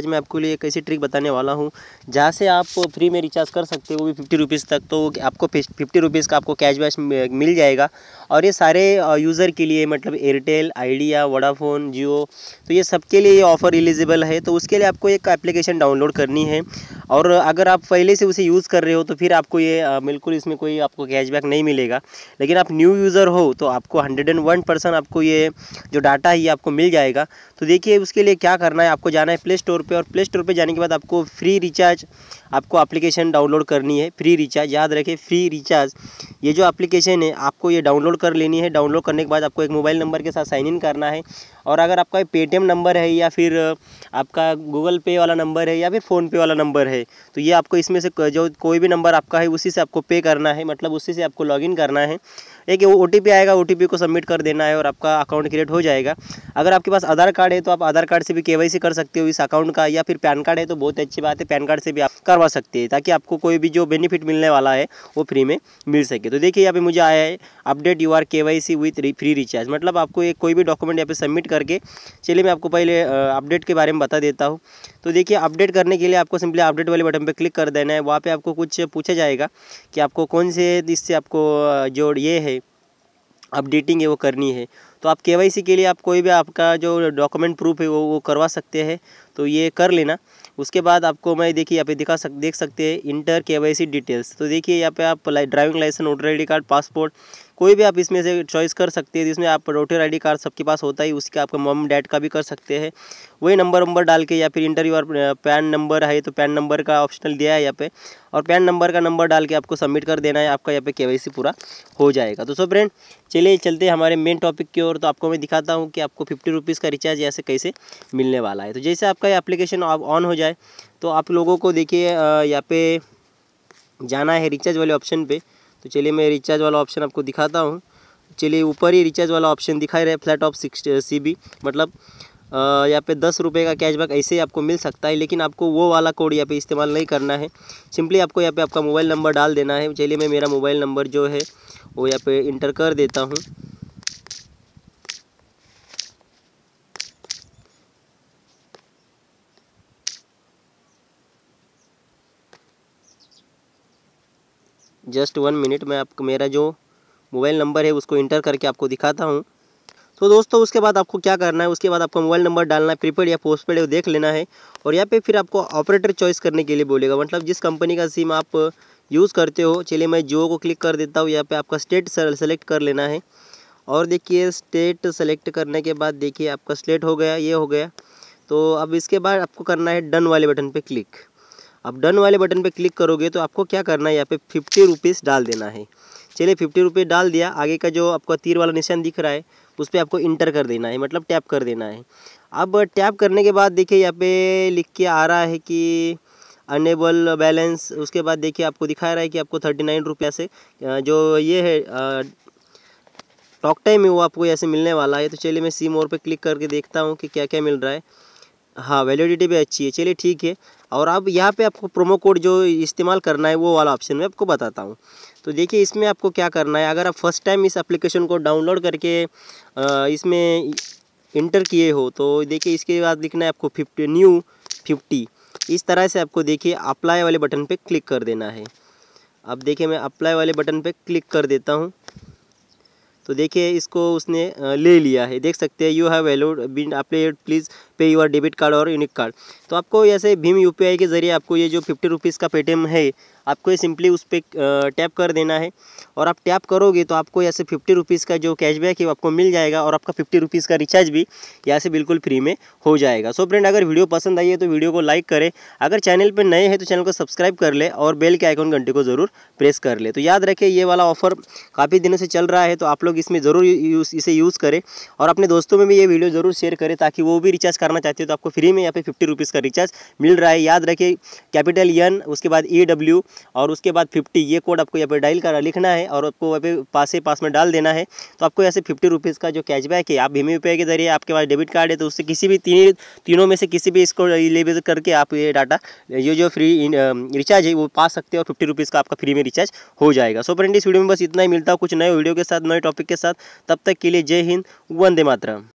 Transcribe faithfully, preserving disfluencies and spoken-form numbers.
आज मैं आपको लिए एक ऐसी ट्रिक बताने वाला हूं जहां से आप फ्री में रिचार्ज कर सकते हो, वो भी फिफ्टी रुपीज़ तक। तो आपको फिफ्टी रुपीज़ का आपको कैशबैक मिल जाएगा। और ये सारे यूज़र के लिए, मतलब एयरटेल, आइडिया, वोडाफोन, जियो, तो ये सब के लिए ये ऑफ़र एलिजिबल है। तो उसके लिए आपको एक एप्लीकेशन डाउनलोड करनी है। और अगर आप पहले से उसे यूज़ कर रहे हो तो फिर आपको ये बिल्कुल इसमें कोई आपको कैशबैक नहीं मिलेगा। लेकिन आप न्यू यूज़र हो तो आपको हंड्रेड एंड वन परसेंट आपको ये जो डाटा है ये आपको मिल जाएगा। तो देखिए उसके लिए क्या करना है, आपको जाना है प्ले स्टोर पे, और प्ले स्टोर पे जाने के बाद आपको फ्री रिचार्ज आपको एप्लीकेशन डाउनलोड करनी है। फ्री रिचार्ज, याद रखें, फ्री रिचार्ज ये जो एप्लीकेशन है आपको ये डाउनलोड कर लेनी है। डाउनलोड करने के बाद आपको एक मोबाइल नंबर के साथ साइन इन करना है। और अगर आपका पेटीएम नंबर है या फिर आपका गूगल पे वाला नंबर है या फिर फ़ोन पे वाला नंबर है, तो ये आपको इसमें से जो कोई भी नंबर आपका है उसी से आपको पे करना है, मतलब उसी से आपको लॉगिन करना है। एक ओ टी पी आएगा, ओ टी पी को सबमिट कर देना है और आपका अकाउंट क्रिएट हो जाएगा। अगर आपके पास आधार कार्ड है तो आप आधार कार्ड से भी केवाईसी कर सकते हो इस अकाउंट का, या फिर पैन कार्ड है तो बहुत अच्छी बात है, पैन कार्ड से भी आप करवा सकते हैं, ताकि आपको कोई भी जो बेनिफिट मिलने वाला है वो फ्री में मिल सके। तो देखिए यहाँ पे मुझे आया है update your KYC with free recharge, मतलब आपको एक कोई भी डॉक्यूमेंट यहाँ पे सबमिट करके, चलिए मैं आपको पहले अपडेट के बारे में बता देता हूँ। तो देखिए अपडेट करने के लिए आपको सिंपली अपडेट वाले बटन पे क्लिक कर देना है। वहाँ पे आपको कुछ पूछा जाएगा कि आपको कौन से इससे आपको जो ये है अपडेटिंग है वो करनी है। तो आप केवाईसी के लिए आप कोई भी आपका जो डॉक्यूमेंट प्रूफ है वो वो करवा सकते हैं, तो ये कर लेना। उसके बाद आपको मैं देखिए यहाँ पे दिखा सक देख सकते हैं इंटर केवाईसी डिटेल्स। तो देखिए यहाँ पे आप driving licence, voter I D card, passport, कोई भी आप इसमें से चॉइस कर सकते हैं। जिसमें आप वोटर आई डी कार्ड सबके पास होता है, उसका आपका मम डैड का भी कर सकते हैं। वही नंबर नंबर डाल के, या फिर इंटर और पैन नंबर है तो पैन नंबर का ऑप्शनल दिया है यहाँ पे, और पैन नंबर का नंबर डाल के आपको सबमिट कर देना है। आपका यहाँ पे केवाईसी पूरा हो जाएगा। तो सो फ्रेंड, चलिए चलते हैं हमारे मेन टॉपिक की ओर। तो आपको मैं दिखाता हूँ कि आपको फिफ्टी रुपीज़ का रिचार्ज ऐसे कैसे मिलने वाला है। तो जैसे आपका ये एप्लीकेशन ऑन हो जाए तो आप लोगों को देखिए यहाँ पे जाना है रिचार्ज वाले ऑप्शन पे। तो चलिए मैं रिचार्ज वाला ऑप्शन आपको दिखाता हूँ। चलिए ऊपर ही रिचार्ज वाला ऑप्शन दिखाई रहा है, flat off six C B, मतलब यहाँ पे दस रुपये का कैशबैक ऐसे ही आपको मिल सकता है। लेकिन आपको वो वाला कोड यहाँ पे इस्तेमाल नहीं करना है। सिंपली आपको यहाँ पे आपका मोबाइल नंबर डाल देना है। चलिए मैं मेरा मोबाइल नंबर जो है वो यहाँ पे इंटर कर देता हूँ। जस्ट वन मिनट में आपको मेरा जो मोबाइल नंबर है उसको इंटर करके आपको दिखाता हूँ। तो दोस्तों उसके बाद आपको क्या करना है, उसके बाद आपको मोबाइल नंबर डालना है, प्रीपेड या पोस्टपेड है वो देख लेना है। और यहाँ पे फिर आपको ऑपरेटर चॉइस करने के लिए बोलेगा, मतलब जिस कंपनी का सिम आप यूज़ करते हो। चलिए मैं जियो को क्लिक कर देता हूँ। यहाँ पे आपका स्टेट सेलेक्ट कर लेना है। और देखिए स्टेट सेलेक्ट करने के बाद देखिए आपका स्टेट हो गया, ये हो गया। तो अब इसके बाद आपको करना है डन वाले बटन पे क्लिक। अब डन वाले बटन पे क्लिक करोगे तो आपको क्या करना है, यहाँ पे फिफ्टी रुपीज़ डाल देना है। चलिए फिफ्टी रुपये डाल दिया। आगे का जो आपका तीर वाला निशान दिख रहा है उस पर आपको इंटर कर देना है, मतलब टैप कर देना है। अब टैप करने के बाद देखिए यहाँ पे लिख के आ रहा है कि अनेबल बैलेंस। उसके बाद देखिए आपको दिखा रहा है कि आपको थर्टी नाइन रुपये से जो ये है टॉक टाइम है वो आपको ऐसे मिलने वाला है। तो चलिए मैं सी मोर पे क्लिक करके देखता हूँ कि क्या क्या मिल रहा है। हाँ, वैलिडिटी भी अच्छी है। चलिए ठीक है। और अब यहाँ पे आपको प्रोमो कोड जो इस्तेमाल करना है वो वाला ऑप्शन मैं आपको बताता हूँ। तो देखिए इसमें आपको क्या करना है, अगर आप फर्स्ट टाइम इस एप्लीकेशन को डाउनलोड करके इसमें इंटर किए हो तो देखिए इसके बाद लिखना है आपको फिफ्टी न्यू फिफ्टी। इस तरह से आपको देखिए अप्लाई वाले बटन पे क्लिक कर देना है। अब देखिए मैं अप्लाई वाले बटन पे क्लिक कर देता हूँ। तो देखिए इसको उसने ले लिया है, देख सकते हैं। You have valid been applied, please pay your debit card और यूनिक कार्ड। तो आपको ऐसे भीम यूपीआई के ज़रिए आपको ये जो फिफ्टी रुपीज़ का पेटीएम है आपको ये सिंपली उस पर टैप कर देना है। और आप टैप करोगे तो आपको ऐसे फिफ्टी रुपीज़ का जो कैशबैक है वो आपको मिल जाएगा, और आपका फिफ्टी रुपीज़ का रिचार्ज भी यहाँ से बिल्कुल फ्री में हो जाएगा। सो फ्रेंड, अगर वीडियो पसंद आई है तो वीडियो को लाइक करें। अगर चैनल पर नए हैं तो चैनल को सब्सक्राइब कर ले और बेल के आइकन घंटे को ज़रूर प्रेस कर ले। तो याद रखें ये वाला ऑफर काफ़ी दिनों से चल रहा है, तो आप लोग इसमें ज़रूर यूज़ इसे यूज़ करें। और अपने दोस्तों में भी ये वीडियो ज़रूर शेयर करें ताकि वो भी रिचार्ज करना चाहते हो तो आपको फ्री में यहाँ पे फिफ्टी रुपीज़ का रिचार्ज मिल रहा है। याद रखिए कैपिटल एन, उसके बाद ई डब्ल्यू और उसके बाद फिफ्टी, ये कोड आपको यहाँ पे डायल कर लिखना है और आपको वहाँ पे पास पास में डाल देना है। तो आपको ऐसे फिफ्टी रुपीज़ का जो कैशबैक है, आप भीम यूपीआई के जरिए आपके पास डेबिट कार्ड है तो उससे किसी भी तीन तीनों में से किसी भी इसको लेवल करके आप ये डाटा ये जो फ्री रिचार्ज है वो पा सकते हो, और फिफ्टी रुपीज़ का आपका फ्री में रिचार्ज हो जाएगा। सो फ्रेंड, इस वीडियो में बस इतना ही। मिलता हूँ कुछ नए वीडियो के साथ, नए टॉपिक के साथ। तब तक के लिए जय हिंद, वंदे मातरम।